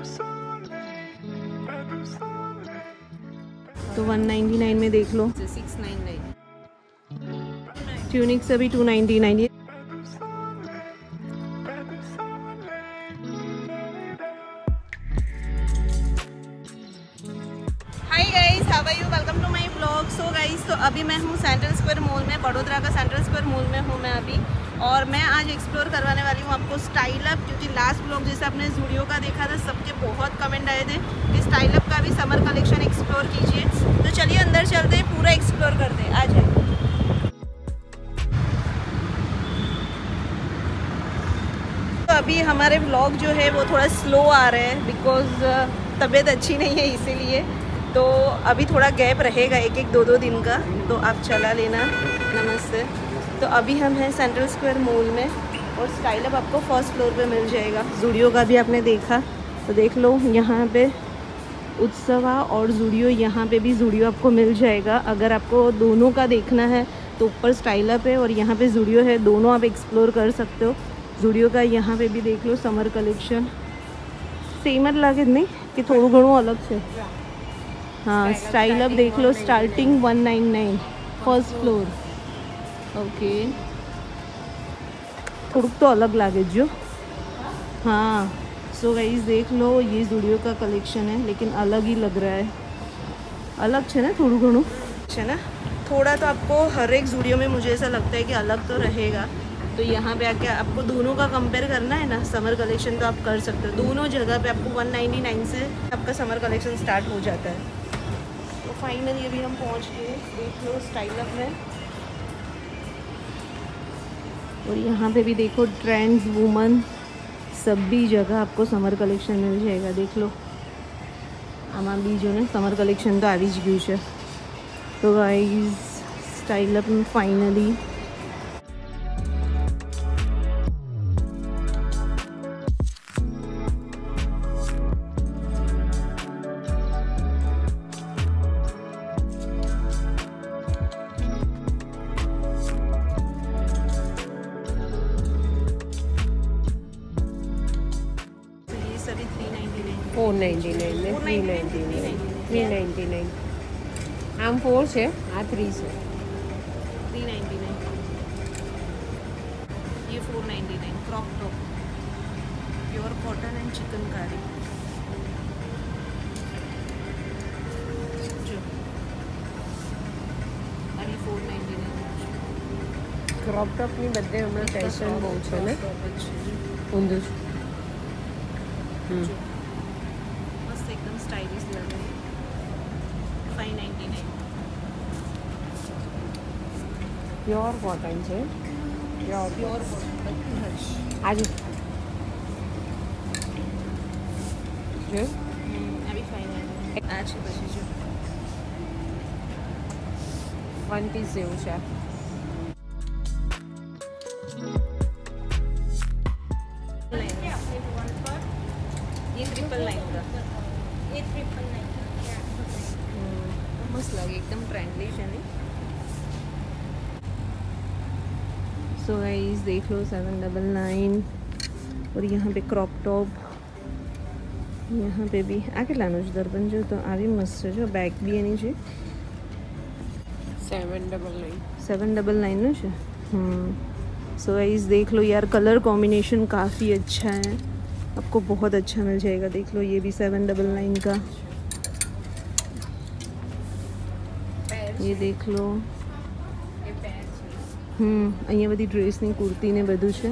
तो 199 में देख लो। 699 ट्यूनिक्स अभी 299। सो गाइस, तो अभी मैं हूँ सेंट्रल स्क्वायर मॉल में, बड़ोदरा का सेंट्रल स्क्वायर मॉल में हूँ मैं अभी। और मैं आज एक्सप्लोर करवाने वाली हूँ आपको स्टाइल अप, क्योंकि लास्ट ब्लॉग जैसे आपने ज़ूडियो का देखा था, सबके बहुत कमेंट आए थे कि स्टाइल अप का भी समर कलेक्शन एक्सप्लोर कीजिए। तो चलिए अंदर चलते हैं, पूरा एक्सप्लोर करते हैं, आ जाए। तो अभी हमारे व्लॉग जो है वो थोड़ा स्लो आ रहे हैं, बिकॉज तबीयत अच्छी नहीं है इसीलिए। तो अभी थोड़ा गैप रहेगा, एक एक दो दिन का, तो आप चला लेना। नमस्ते। तो अभी हम हैं सेंट्रल स्क्वायर मॉल में, और स्टाइल अप आपको फर्स्ट फ्लोर पे मिल जाएगा। ज़ूडियो का भी आपने देखा तो देख लो, यहाँ पे उत्सवा और ज़ूडियो, यहाँ पे भी ज़ूडियो आपको मिल जाएगा। अगर आपको दोनों का देखना है तो ऊपर स्टाइल अप है और यहाँ पे ज़ूडियो है, दोनों आप एक्सप्लोर कर सकते हो। ज़ूडियो का यहाँ पे भी देख लो समर कलेक्शन सेम लगे नहीं कि थोड़ा घणो अलग है। हाँ, स्टाइल अप देख लो, स्टार्टिंग 199 फर्स्ट फ्लोर। ओके, थोड़ा तो अलग लागे जो। हाँ, सो गाइस देख लो, ये ज़ूडियो का कलेक्शन है, लेकिन अलग ही लग रहा है। अलग है ना, थोड़ा घणो है ना, थोड़ा तो आपको हर एक ज़ूडियो में मुझे ऐसा लगता है कि अलग तो रहेगा। तो यहाँ पे आके आपको दोनों का कंपेयर करना है ना, समर कलेक्शन तो आप कर सकते हो। दोनों जगह पे आपको 199 से आपका समर कलेक्शन स्टार्ट हो जाता है। तो फाइनली अभी हम पहुँच गए, देख लो स्टाइल अप में। और यहाँ पे भी देखो ट्रेंड्स, वुमन, सभी जगह आपको समर कलेक्शन मिल जाएगा। देख लो, आमा भी जो ने समर कलेक्शन तो આવી જ ગયું છે। तो गाइस स्टाइल अप में फाइनली सभी 399 499 ને 399 399 આમ 4 છે, આ 3 છે। 399, ये 499 crop top, pure cotton and chikankari. जो अभी 499 ક્રોપ ટોપની બધે હમણાં ફેશન બહુ છે ને, ઊંધું છે। मस्त एकदम स्टाइलिश लग रही है। 599 પ્યોર કોટન છે, પ્યોર प्योर कॉटन हर्ष। આજે જો अभी 599 आज પછી जो વન પીસ જેવું છે। ये 999 का, ये 999 मस्त लगे, एकदम ट्रेंडली है नहीं। सो गाइस देख लो 799। और यहाँ पे क्रॉप टॉप, यहाँ पे भी आके लानो जो दर्पण जो, तो आ भी मस्त है जो। बैग भी है नीचे 799 799 नो છે। सो गाइस देख लो यार, कलर कॉम्बिनेशन काफ़ी अच्छा है, आपको बहुत अच्छा मिल जाएगा। देख लो ये भी 799 का, ये देख लो। અહીંયા બધી ડ્રેસની કુર્તી ને બધું છે।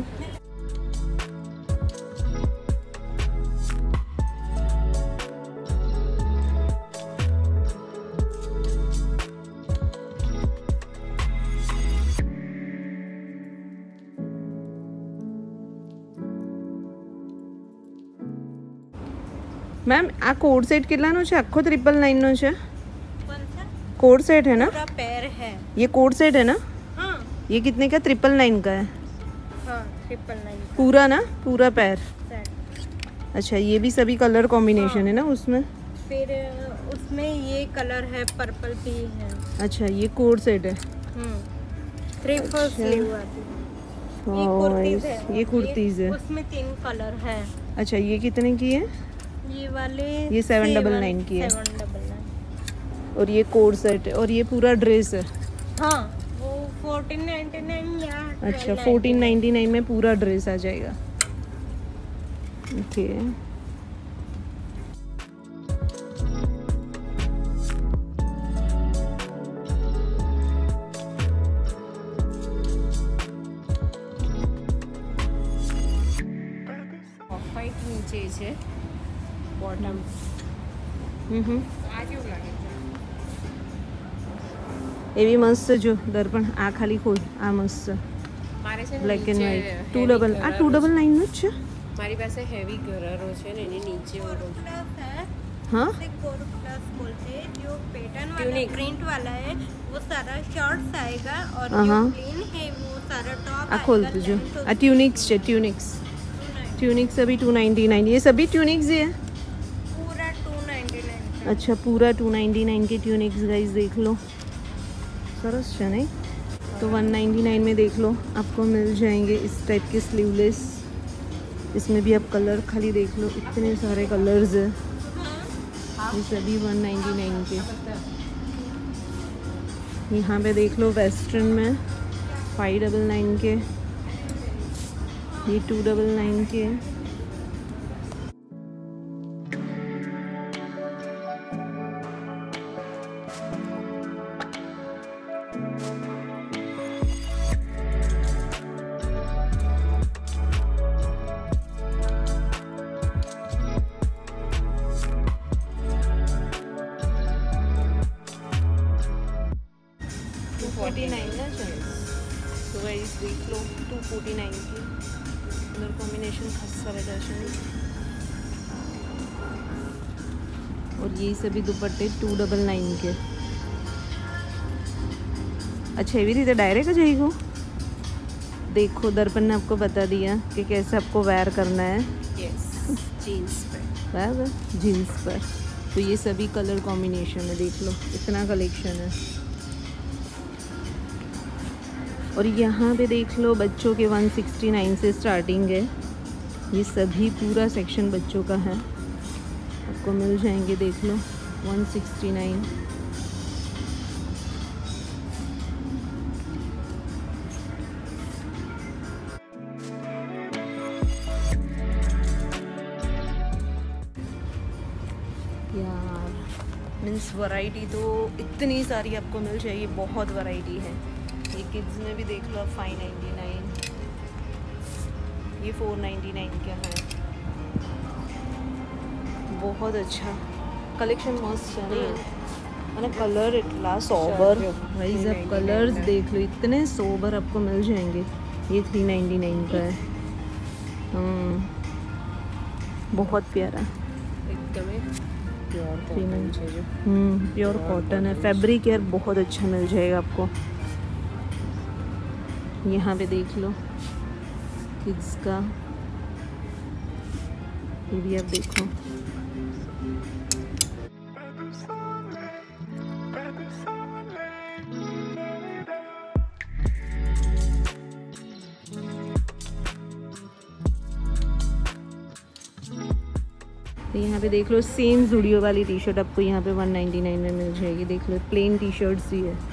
मैम आ कोड सेट કેટલાનો છે? આખો 999 નો છે। कौन सा? कोड सेट है ना, पूरा पैर है। ये कोड सेट है ना। हाँ ये कितने का? 999 का है। हाँ 999 पूरा ना, पूरा पैर। सेट। अच्छा, ये भी सभी कलर कॉम्बिनेशन हाँ। है ना उसमें। फिर उसमें ये कलर है, पर्पल भी है। अच्छा, ये कोड सेट है। 3/4 स्लीव आती है। ये कुर्तीज है, ये कुर्तीज है। उसमें 3 कलर है। अच्छा, ये कितने की है? ये वाले ये 799 की है। 799। और ये कोड सेट है और ये पूरा ड्रेस है। हाँ वो 1499 या अच्छा 1499 में पूरा ड्रेस आ जाएगा। ओके ઓફ વ્હાઈટ નીચે છે બોટમ. આ કેવું લાગે છે? એવી મસ્ત છે જો દર્પણ આ ખાલી ખોલ આ મસ્ત મારે છે ને બ્લેક એન્ડ નીચે વ્હાઈટ heavy 299 નું જ છે। મારી પાસે હેવી ગરારો છે ને એની નીચે ઓલો प्लस है हाँ इसे कोर प्लस बोलते हैं। जो पैटर्न वाला Tunic. प्रिंट वाला है वो सारा शॉर्ट्स आएगा और हाँ। जो प्लेन है वो सारा टॉप आ खोल आएगा। तुझे length आ ट्यूनिक्स છે ट्यूनिक्स ट्यूनिक्स अभी 299 ये सभी ट्यूनिक्स ही है। पूरा 299 अच्छा पूरा 299 के ट्यूनिक्स गाइस देख लो सरस है नहीं तो 199 में देख लो आपको मिल जाएंगे इस टाइप के स्लीवलेस। इसमें भी आप कलर खाली देख लो इतने सारे कलर्स है ये सभी 199 के। यहाँ पे देख लो वेस्टर्न में 599 के ये 299 के। तो गाइस देख लो 249 की कलर कॉम्बिनेशन खस्सा रहता है। और ये सभी दुपट्टे 299 के। अच्छा ये भी रीते डायरेक्ट आ जाएगा। देखो दर्पण ने आपको बता दिया कि कैसे आपको वेयर करना है। यस जीन्स पे बराबर जीन्स पर। तो ये सभी कलर कॉम्बिनेशन है देख लो इतना कलेक्शन है। और यहाँ पे देख लो बच्चों के 169 से स्टार्टिंग है। ये सभी पूरा सेक्शन बच्चों का है आपको मिल जाएंगे देख लो 169। यार मीन्स वैरायटी तो इतनी सारी आपको मिल जाएगी बहुत वैरायटी है। ये किड्स में भी देख लो आप 599 ये 499 का है। बहुत अच्छा कलेक्शन मस्त है ना मैंने कलर इतना सोबर भाई सब कलर्स देख लो इतने सोबर आपको मिल जाएंगे। ये 399 का है। बहुत प्यारा एकदम प्योर Three कॉटन છે જો प्योर कॉटन है। फैब्रिक यार बहुत अच्छा मिल जाएगा आपको। यहाँ पे देख लो किड्स का ये भी आप देखो। तो यहाँ पे देख लो सेम जूडियो वाली टी शर्ट आपको यहाँ पे 199 में मिल जाएगी। देख लो प्लेन टी शर्ट्स ही है।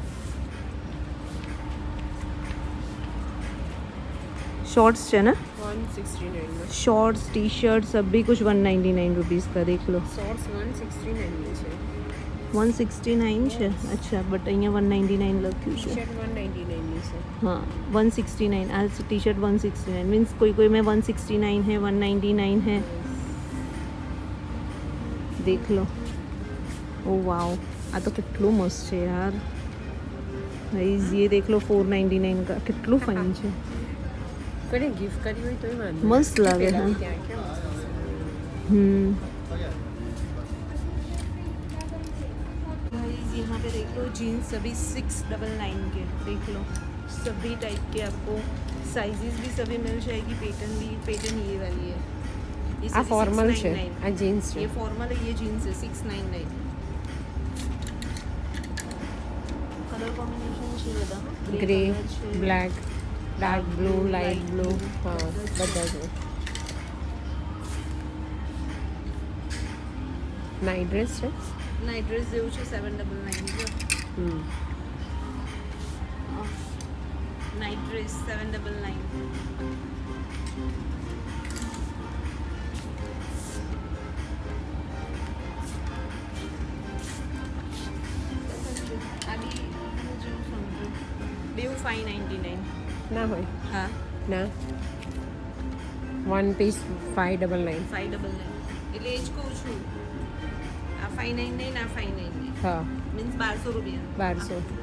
शॉर्ट्स है ना 169 में शॉर्ट्स टी शर्ट सब भी कुछ 199 रुपीज़ का देख लो। શોર્ટ્સ 169 ની છે 169 છે अच्छा बट અહીંયા 199 લખ્યું છે। ટી-શર્ટ 199 ની છે हाँ 169 आ टी शर्ट 169 मीन्स कोई कोई में 169 है 199 है देख लो। ओ वाओ आ तो कितलो मस्त है यार गाइस ये देख लो 499 का कितलो फाइन है કોઈને ગિફ્ટ કરી હોય તોય વાંધો મસ્ત લાગે પેલા હા। ત્યાં કેમ गाइस यहाँ पे देख लो जीन्स सभी 699 के देख लो सभी टाइप के आपको साइजेस भी सभी मिल जाएगी। पैटर्न ये वाली है ये આ सभी ફોર્મલ છે 699 આ જીન્સ છે ये फॉर्मल है ये जीन्स है 699 कलर कॉम्बिनेशन છે બધા ગ્રે કલર છે black dark blue light blue હા બધા છે નાઇટ ડ્રેસ છે. નાઇટ ડ્રેસ જેવું છે 799 જો. Night dress 799. બેઉ 599. ના હોય. હા ના, 1 પીસ 599. 599 એટલે એ જ કહું છું. આ 599 આ 599 હા, મીન્સ 1200 રૂપિયા. 1200.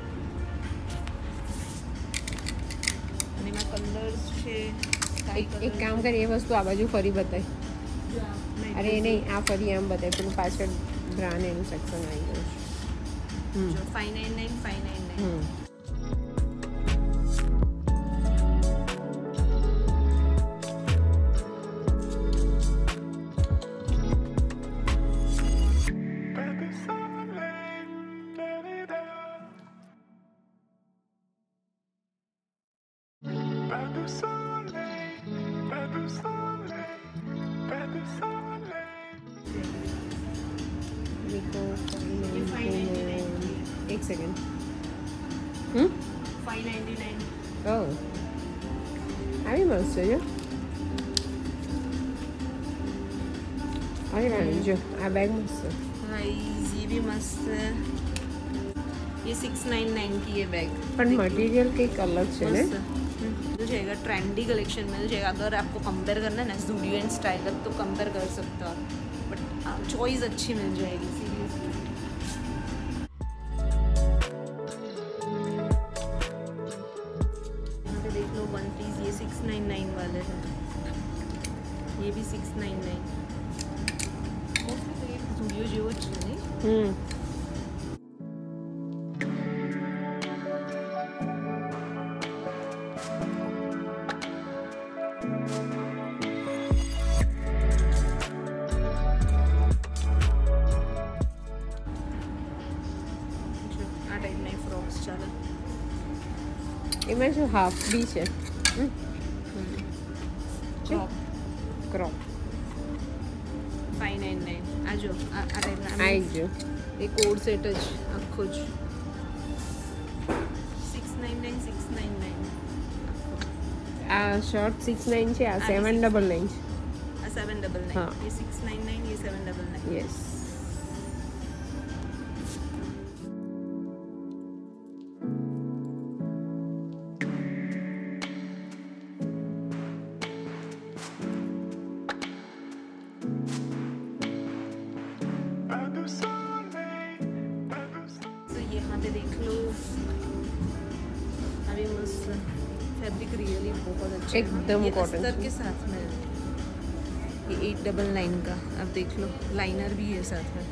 અને એમાં કલર્સ છે. એક કામ કરી, એ વસ્તુ આ બાજુ ફરી બતાય. અરે એ નહીં, આ ફરી આમ બતાય, પેલું પાછળ બ્રાન્ડ એનું સેક્શન આવી ગયું છે. જો 599 599. એક સેકન્ડ. 599. ઓ આવી મસ્ત છે જો. આવી જો આ બેગ મસ્ત છે. गाइस ये भी मस्त है. ये 699 की है बैग. પણ મટીરિयल કંઈક અલગ છે ને. मिल जाएगा ट्रेंडी कलेक्शन मिल जाएगा. अगर आपको कंपेयर करना है ना स्टूडियो एंड स्टाइल तो कंपेयर कर सकते हो आप. बट चॉइस अच्छी मिल जाएगी सीरियसली. यहाँ पे देख लो वन पीस ये 699 वाले हैं. ये भी 699. मोस्टली तो ये स्टूडियो जो है नहीं. આ ટાઈપના ફ્રોક્સ ચાલે. એમાં શું હાફ બી છે. Crop crop 599. આ જો આ ટાઈપના આવી ગયો. એ કોડ સેટ જ આખો જ 699 699. આ શર્ટ 69 છે, આ 799 છે. આ 799. हाँ. ये 699 ये 799. યસ. तो यहाँ पे देख लो अभी मस्त फैब्रिक रियली बहुत अच्छा है. एकदम ये cotton अस्तर है. के साथ में है. ये 899 का. अब देख लो लाइनर भी है साथ में.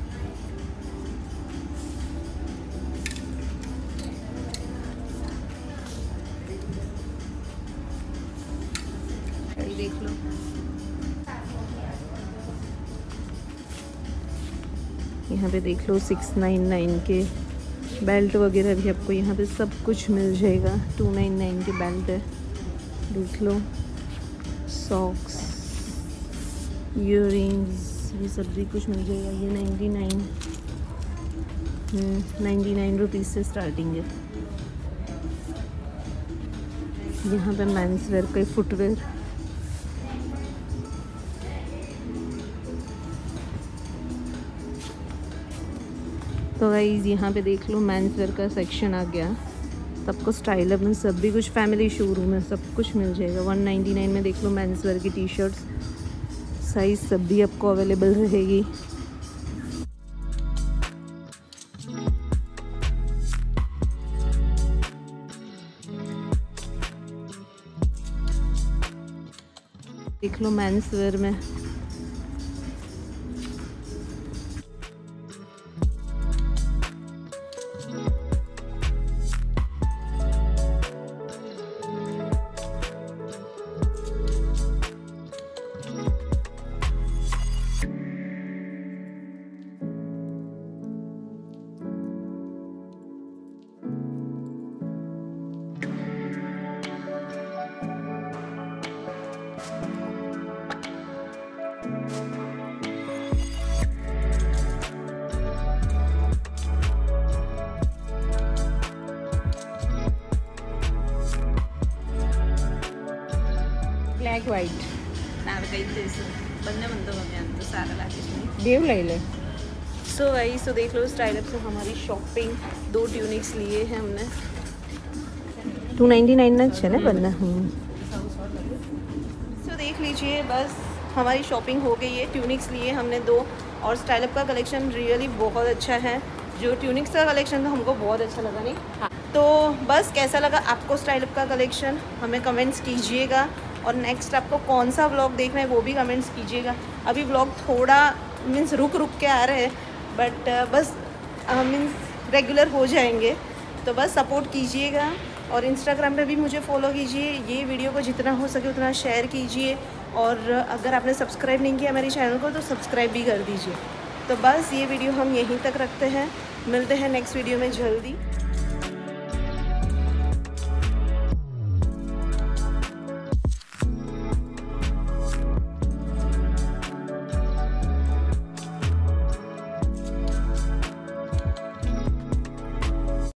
ये देख लो. यहाँ पे देख लो 699 के बेल्ट वगैरह भी आपको यहाँ पे सब कुछ मिल जाएगा. 299 के बेल्ट है. देख लो सॉक्स ईयरिंग्स ये सब भी कुछ मिल जाएगा. ये 99 रुपीज़ से स्टार्टिंग है. यहाँ पे मेंस वेयर के फुटवेयर. तो गाइस यहाँ पे देख लो मेंस वेयर का सेक्शन आ गया. सबको स्टाइल अप में सब भी कुछ फैमिली शोरूम है. सब कुछ मिल जाएगा. 199 में देख लो मेंस वेयर की टी शर्ट्स. साइज सब भी आपको अवेलेबल रहेगी. देख लो मेंस वेयर में બ્લેક વ્હાઈટ ನಾನು ಕೈ ತೇಸು ಬಂದೇ ಬಂತು ಮಮ್ಮಿ ಅಂತ सारा लाके બેવ લઈ લે सो वही सो देख लो स्टाइल अप से हमारी शॉपिंग 2 ट्यूनिक्स लिए हैं हमने 299 ना है ना बनना। सो देख लीजिए बस हमारी शॉपिंग हो गई है। ट्यूनिक्स लिए हमने 2 और स्टाइल अप का कलेक्शन रियली बहुत अच्छा है। जो ट्यूनिक्स का कलेक्शन था हमको बहुत अच्छा लगा नहीं। हाँ। तो बस कैसा लगा आपको स्टाइल अप का कलेक्शन हमें कमेंट्स कीजिएगा और नेक्स्ट आपको कौन सा व्लॉग देखना है वो भी कमेंट्स कीजिएगा। अभी व्लॉग थोड़ा मीन्स रुक के आ रहे हैं बट बस मीन्स रेगुलर हो जाएंगे। तो बस सपोर्ट कीजिएगा और इंस्टाग्राम पे भी मुझे फॉलो कीजिए। ये वीडियो को जितना हो सके उतना शेयर कीजिए और अगर आपने सब्सक्राइब नहीं किया मेरे चैनल को तो सब्सक्राइब भी कर दीजिए। तो बस ये वीडियो हम यहीं तक रखते हैं, मिलते हैं नेक्स्ट वीडियो में जल्दी।